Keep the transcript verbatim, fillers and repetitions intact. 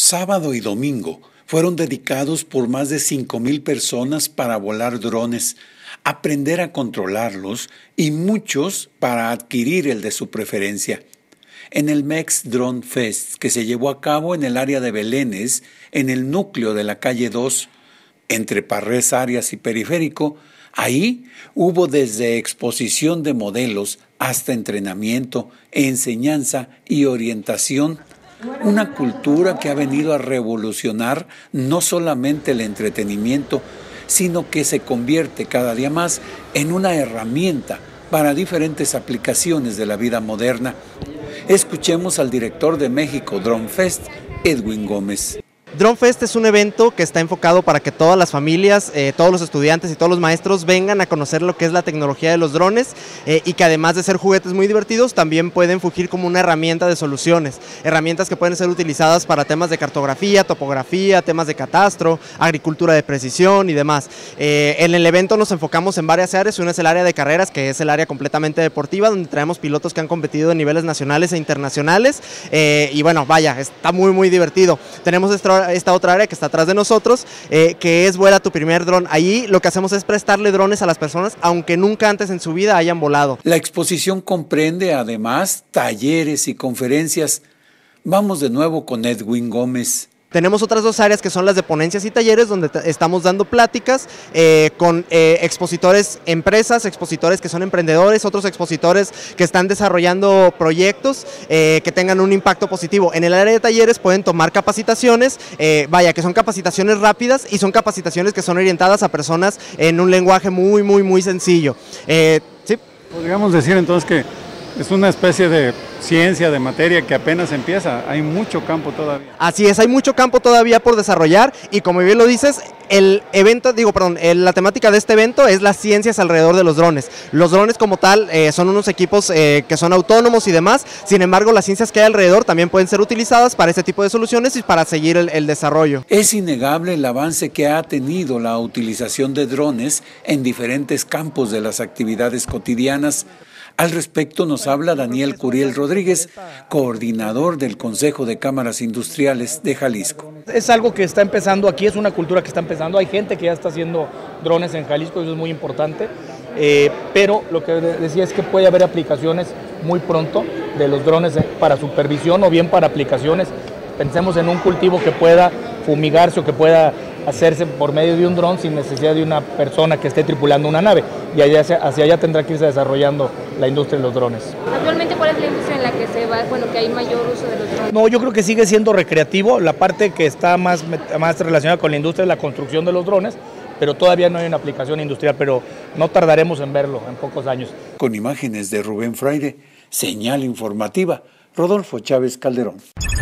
Sábado y domingo fueron dedicados por más de cinco mil personas para volar drones, aprender a controlarlos y muchos para adquirir el de su preferencia. En el MEX Drone Fest, que se llevó a cabo en el área de Belénes, en el núcleo de la calle dos, entre Parrés Arias y Periférico, ahí hubo desde exposición de modelos hasta entrenamiento, enseñanza y orientación. Una cultura que ha venido a revolucionar no solamente el entretenimiento, sino que se convierte cada día más en una herramienta para diferentes aplicaciones de la vida moderna. Escuchemos al director de México Drone Fest, Edwin Gómez. Drone Fest es un evento que está enfocado para que todas las familias, eh, todos los estudiantes y todos los maestros vengan a conocer lo que es la tecnología de los drones eh, y que además de ser juguetes muy divertidos, también pueden fungir como una herramienta de soluciones, herramientas que pueden ser utilizadas para temas de cartografía, topografía, temas de catastro, agricultura de precisión y demás. Eh, en el evento nos enfocamos en varias áreas. Una es el área de carreras, que es el área completamente deportiva, donde traemos pilotos que han competido en niveles nacionales e internacionales eh, y bueno, vaya, está muy muy divertido. Tenemos esta esta otra área que está atrás de nosotros, eh, que es vuela tu primer dron. Ahí lo que hacemos es prestarle drones a las personas, aunque nunca antes en su vida hayan volado. La exposición comprende además talleres y conferencias. Vamos de nuevo con Edwin Gómez. Tenemos otras dos áreas que son las de ponencias y talleres, donde estamos dando pláticas eh, con eh, expositores empresas, expositores que son emprendedores, otros expositores que están desarrollando proyectos eh, que tengan un impacto positivo. En el área de talleres pueden tomar capacitaciones, eh, vaya, que son capacitaciones rápidas y son capacitaciones que son orientadas a personas en un lenguaje muy, muy, muy sencillo. Eh, ¿sí? Podríamos decir entonces que es una especie de ciencia, de materia que apenas empieza, hay mucho campo todavía. Así es, hay mucho campo todavía por desarrollar y como bien lo dices, el evento, digo, perdón, el, la temática de este evento es las ciencias alrededor de los drones. Los drones como tal eh, son unos equipos eh, que son autónomos y demás, sin embargo las ciencias que hay alrededor también pueden ser utilizadas para este tipo de soluciones y para seguir el, el desarrollo. Es innegable el avance que ha tenido la utilización de drones en diferentes campos de las actividades cotidianas. Al respecto nos habla Daniel Curiel Rodríguez, coordinador del Consejo de Cámaras Industriales de Jalisco. Es algo que está empezando aquí, es una cultura que está empezando, hay gente que ya está haciendo drones en Jalisco, eso es muy importante, eh, pero lo que decía es que puede haber aplicaciones muy pronto de los drones para supervisión o bien para aplicaciones. Pensemos en un cultivo que pueda fumigarse o que pueda hacerse por medio de un dron sin necesidad de una persona que esté tripulando una nave, y allá, hacia allá tendrá que irse desarrollando la industria de los drones. Actualmente, ¿cuál es la industria en la que se va, bueno, que hay mayor uso de los drones? No, yo creo que sigue siendo recreativo. La parte que está más, más relacionada con la industria es la construcción de los drones, pero todavía no hay una aplicación industrial, pero no tardaremos en verlo en pocos años. Con imágenes de Rubén Fraire, señal informativa, Rodolfo Chávez Calderón.